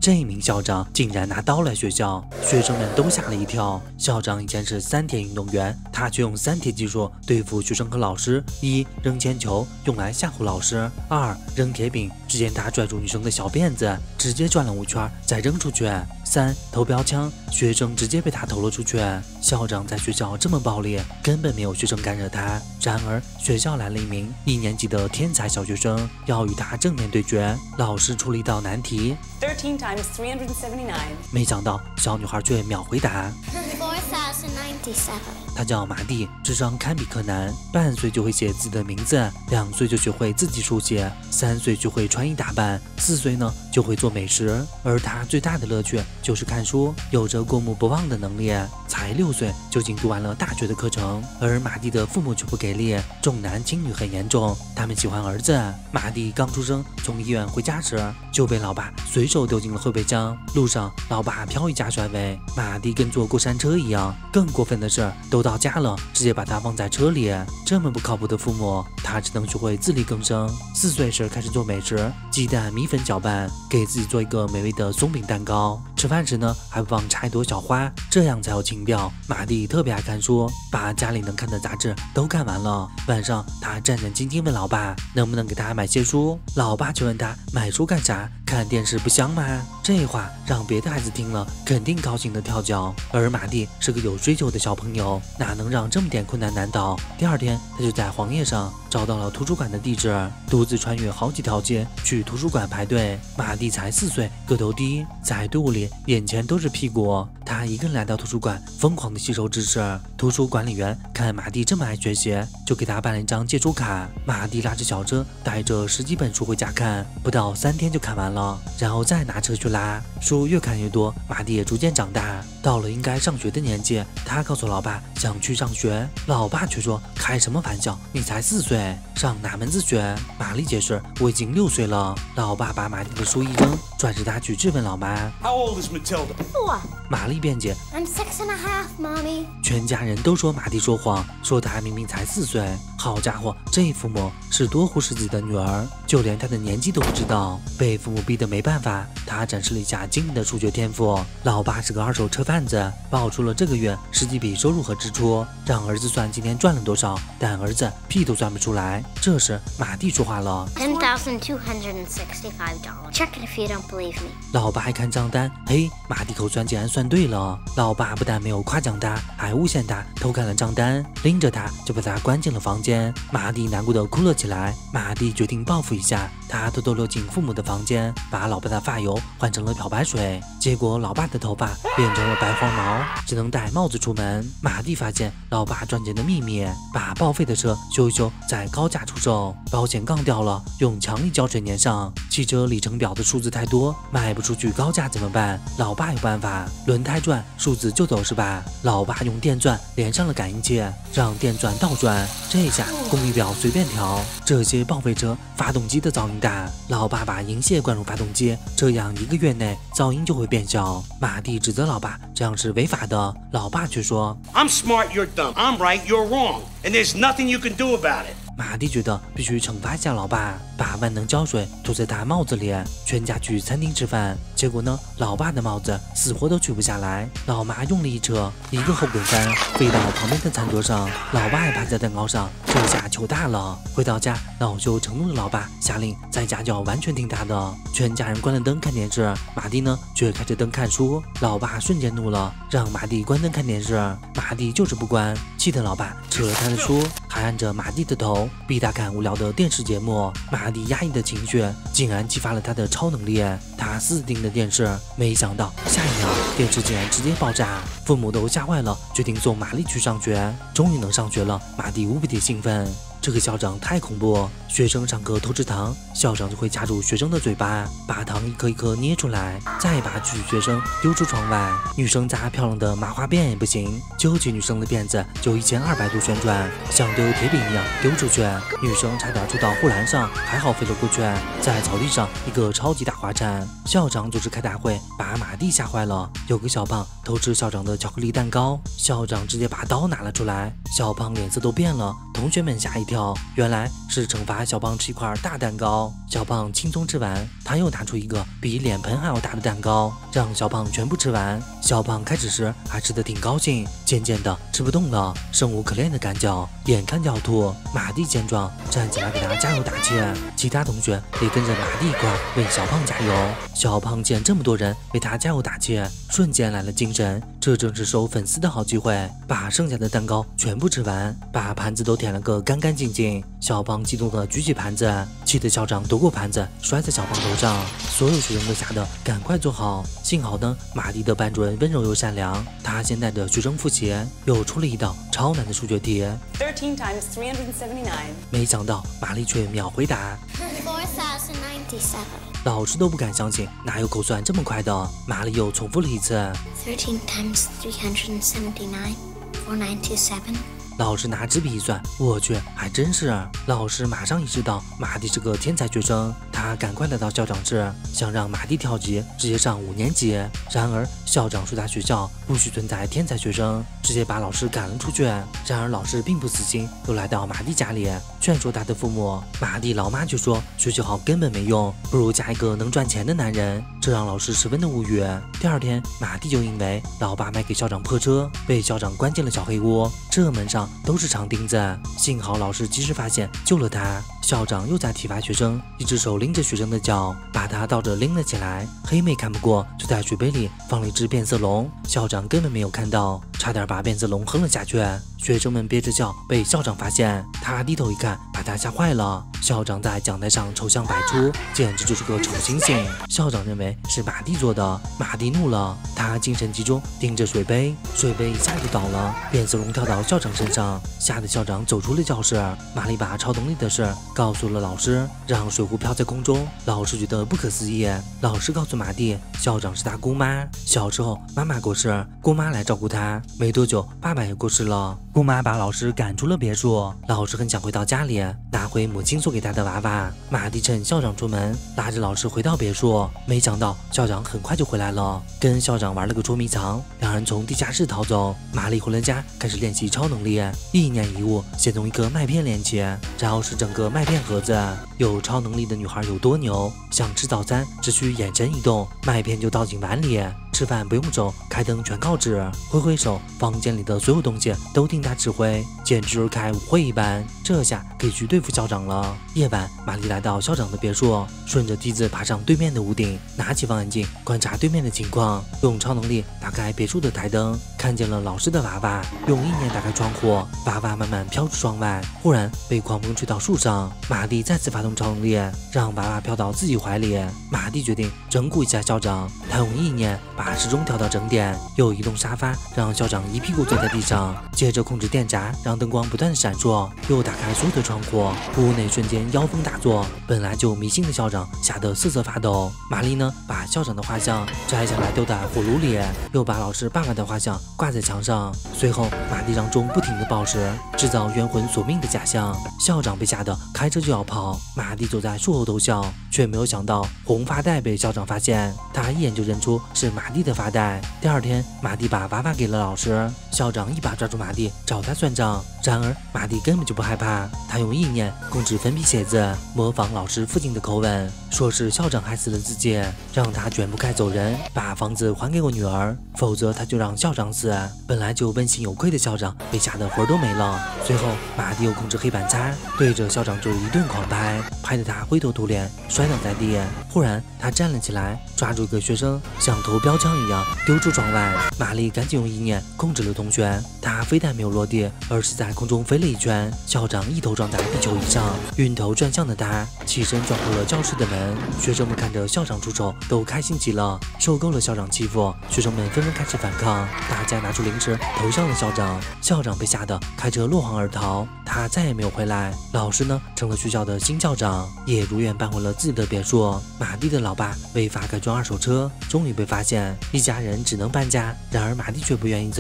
这一名校长竟然拿刀来学校，学生们都吓了一跳。校长以前是3铁运动员，他却用3铁技术对付学生和老师：一、扔铅球用来吓唬老师；二、扔铁饼，只见他拽住女生的小辫子，直接转了5圈再扔出去；三、投标枪，学生直接被他投了出去。校长在学校这么暴力，根本没有学生敢惹他。然而学校来了一名1年级的天才小学生，要与他正面对决。老师出了一道难题 13 times 379。 没想到小女孩却秒回答。她叫马蒂，智商堪比柯南，半岁就会写自己的名字，2岁就学会自己书写，3岁就会穿衣打扮，4岁呢就会做美食。而她最大的乐趣就是看书，有着过目不忘的能力，才6岁就已经读完了大学的课程。而马蒂的父母却不给力，重男轻女很严重，他们喜欢儿子。马蒂刚出生，从医院回家时就被老爸随手丢进了后备箱，路上老爸漂移架甩尾，马蒂跟坐过山车一样。更过分的是，都到家了，直接把他放在车里。这么不靠谱的父母，他只能学会自力更生。4岁时开始做美食，鸡蛋米粉搅拌，给自己做一个美味的松饼蛋糕。吃饭时呢，还不忘插一朵小花，这样才有情调。马蒂特别爱看书，把家里能看的杂志都看完了。晚上他战战兢兢问老爸能不能给他买些书，老爸却问他买书干啥？看电视不香吗？这话让别的孩子听了肯定高兴的跳脚。而马蒂是个有追求的小朋友，哪能让这么点困难难倒？第2天他就在黄页上找到了图书馆的地址，独自穿越好几条街去图书馆排队。马蒂才4岁，个头低，在队伍里眼前都是屁股。他一个人来到图书馆，疯狂的吸收知识。图书管理员看马蒂这么爱学习，就给他办了一张借书卡。马蒂拉着小车，带着10几本书回家看，不到3天就看完了，然后再拿车去拉。书越看越多，马蒂也逐渐长大，到了应该上学的年纪。他告诉老爸想去上学，老爸却说开什么玩笑，你才4岁，上哪门子学？玛丽解释我已经6岁了。老爸把马蒂的书一扔，拽着他去质问老妈 How old is Matilda? 4. 玛丽辩解 I'm 6.5, Mommy. 全家人都说马蒂说谎，说他明明才4岁。好家伙，这父母是多忽视自己的女儿，就连她的年纪都不知道。被父母逼得没办法，他展示了一下惊人的数学天赋。老爸是个2手车贩子，报出了这个月10几笔收入和支出，让儿子算今天赚了多少，但儿子屁都算不出来。这时马蒂说话了 $10,265. Check it if you don't believe me. 老爸还看账单，嘿，马蒂口算竟然算对了。老爸不但没有夸奖他，还诬陷他偷看了账单，拎着他就把他关进了房间。马蒂难过的哭了起来。马蒂决定报复一下，他偷偷溜进父母的房间，把老爸的发油换成了漂白水，结果老爸的头发变成了白黄毛，只能戴帽子出门。马蒂发现老爸赚钱的秘密，把报废的车修一修再高价出售，保险杠掉了用强力胶水粘上，汽车里程表的数字太多卖不出去高价怎么办？老爸有办法，轮胎转数字就走是吧？老爸用电钻连上了感应器，让电钻倒转，这下功率表随便调。这些报废车发动机的噪音大，老爸把银屑灌入发动机，这样1个月内噪音就会变小。马蒂指责老爸这样是违法的，老爸却说 I'm smart, you're dumb. I'm right, you're wrong. And there's nothing you can do about it. 马蒂觉得必须惩罚一下老爸，把万能胶水涂在他帽子里，全家去餐厅吃饭。结果呢，老爸的帽子死活都取不下来，老妈用力一扯，一个后滚翻飞到旁边的餐桌上，老爸也趴在蛋糕上，这下糗大了。回到家，恼羞成怒的老爸下令在家就要完全听他的，全家人关了灯看电视，马蒂呢却开着灯看书。老爸瞬间怒了，让马蒂关灯看电视，马蒂就是不关，气得老爸扯了他的书，还按着马蒂的头，逼他看无聊的电视节目。马蒂压抑的情绪竟然激发了他的超能力，他死盯着电视，没想到下一秒电视竟然直接爆炸，父母都吓坏了，决定送玛丽去上学。终于能上学了，马蒂无比的兴奋。这个校长太恐怖，学生上课偷吃糖，校长就会夹住学生的嘴巴，把糖一颗一颗捏出来，再把拒绝学生丢出窗外。女生扎漂亮的麻花辫也不行，揪起女生的辫子就1200度旋转，像丢铁饼一样丢出去。女生差点触到护栏上，还好飞了过去，在草地上一个超级大滑铲。校长组织开大会，把马蒂吓坏了。有个小胖偷吃校长的巧克力蛋糕，校长直接把刀拿了出来，小胖脸色都变了，同学们吓一跳。 跳，原来是惩罚小胖吃一块大蛋糕。小胖轻松吃完，他又拿出一个比脸盆还要大的蛋糕，让小胖全部吃完。小胖开始时还吃得挺高兴，渐渐的吃不动了，生无可恋的感觉，眼看就要吐。马蒂见状站起来给他加油打气，其他同学也跟着马蒂一块为小胖加油。小胖见这么多人为他加油打气，瞬间来了精神，这正是收粉丝的好机会，把剩下的蛋糕全部吃完，把盘子都舔了个干干净净。小胖激动地举起盘子，气得校长夺过盘子摔在小胖头上，所有学生都吓得赶快坐好。幸好呢，马蒂的班主任温柔又善良，他先带着学生复习，又出了一道超难的数学题。 13 times 379. 没想到玛丽却秒回答。 4097. 老师都不敢相信，哪有口算这么快的？玛丽又重复了一次。 13 times 379. 4927. 老师拿纸笔一算，我去，还真是！老师马上意识到马蒂是个天才学生，他赶快来到校长室，想让马蒂跳级，直接上5年级。然而校长说他学校不许存在天才学生，直接把老师赶了出去。然而老师并不死心，又来到马蒂家里劝说他的父母。马蒂老妈却说学习好根本没用，不如嫁一个能赚钱的男人，这让老师十分的无语。第二天，马蒂就因为老爸买给校长破车，被校长关进了小黑屋，这门上都是长钉子，幸好老师及时发现救了他。校长又在体罚学生，一只手拎着学生的脚，把他倒着拎了起来。黑妹看不过，就在水杯里放了一只变色龙，校长根本没有看到，差点把变色龙哼了下去。学生们憋着笑被校长发现，他低头一看，把他吓坏了。校长在讲台上丑相百出，简直就是个丑猩猩。校长认为是马蒂做的，马蒂怒了，他精神集中盯着水杯，水杯一下就倒了，变色龙跳到校长身上，吓得校长走出了教室。玛丽把超能力的事告诉了老师，让水壶飘在空中。老师觉得不可思议，老师告诉马蒂，校长是他姑妈，小时候妈妈过世，姑妈来照顾他，没多久爸爸也过世了，姑妈把老师赶出了别墅。老师很想回到家里，拿回母亲送给他的娃娃。马蒂趁校长出门，拉着老师回到别墅，没想到校长很快就回来了，跟校长玩了个捉迷藏，两人从地下室逃走。玛丽回了家，开始练习超能力，一念一物，先从一个麦片练起，然后是整个麦片盒子。有超能力的女孩有多牛？想吃早餐，只需眼神一动，麦片就倒进碗里。吃饭不用手，开灯全靠纸，挥挥手，房间里的所有东西都听他指挥，简直就是开舞会一般。这下可以去对付校长了。夜晚，玛丽来到校长的别墅，顺着梯子爬上对面的屋顶，拿起望远镜观察对面的情况，用超能力打开别墅的台灯，看见了老师的娃娃，用意念打开窗户，娃娃慢慢飘出窗外，忽然被狂风吹到树上。玛丽再次发动超能力，让娃娃飘到自己怀里。玛丽决定整蛊一下校长，她用意念把时钟调到整点，又移动沙发，让校长一屁股坐在地上，接着控制电闸，让灯光不断的闪烁，又打开所有的窗户，屋内瞬间妖风大作。本来就迷信的校长吓得瑟瑟发抖。玛丽呢，把校长的画像摘下来丢在火炉里，又把老师爸爸的画像挂在墙上。随后，玛丽让钟不停的报时，制造冤魂索命的假象。校长被吓得开车就要跑，玛丽走在树后偷笑，却没有想到红发带被校长发现，他一眼就认出是玛蒂的发带。第二天，玛蒂把娃娃给了老师，校长一把抓住玛蒂，找他算账。然而玛蒂根本就不害怕，他用意念控制粉笔写字，模仿老师父亲的口吻，说是校长害死了自己，让他卷铺盖走人，把房子还给我女儿，否则他就让校长死。本来就问心有愧的校长被吓得魂都没了。随后玛蒂又控制黑板擦，对着校长就是一顿狂拍，拍得他灰头土脸，摔倒在地。忽然他站了起来，抓住一个学生，像投标枪一样丢出窗外。玛丽赶紧用意念控制了同学，他非但没有落地，而是在空中飞了一圈，校长一头撞在地球仪上，晕头转向的他起身撞破了教室的门。学生们看着校长出手都开心极了，受够了校长欺负，学生们纷纷开始反抗，大家拿出零食投向了校长。校长被吓得开车落荒而逃，他再也没有回来。老师呢，成了学校的新校长，也如愿搬回了自己的别墅。玛蒂的老爸违法改装二手车，终于被发现，一家人只能搬家。然而玛蒂却不愿意走，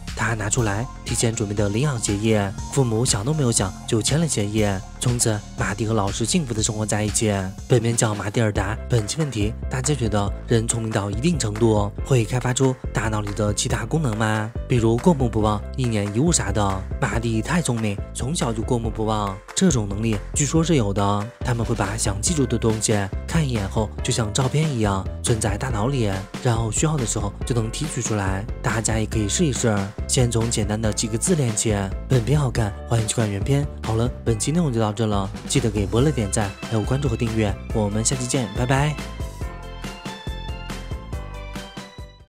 他拿出来提前准备的领养协议，父母想都没有想就签了协议。从此，马蒂和老师幸福的生活在一起。本片叫马蒂尔达。本期问题，大家觉得人聪明到一定程度会开发出大脑里的其他功能吗？比如过目不忘、一念一物啥的。马蒂太聪明，从小就过目不忘，这种能力据说是有的。他们会把想记住的东西看一眼后，就像照片一样存在大脑里，然后需要的时候就能提取出来。大家也可以试一试，先从简单的几个字练起。本片好看，欢迎去看原片。好了，本期内容就到这了，记得给伯乐点赞，还有关注和订阅。我们下期见，拜拜。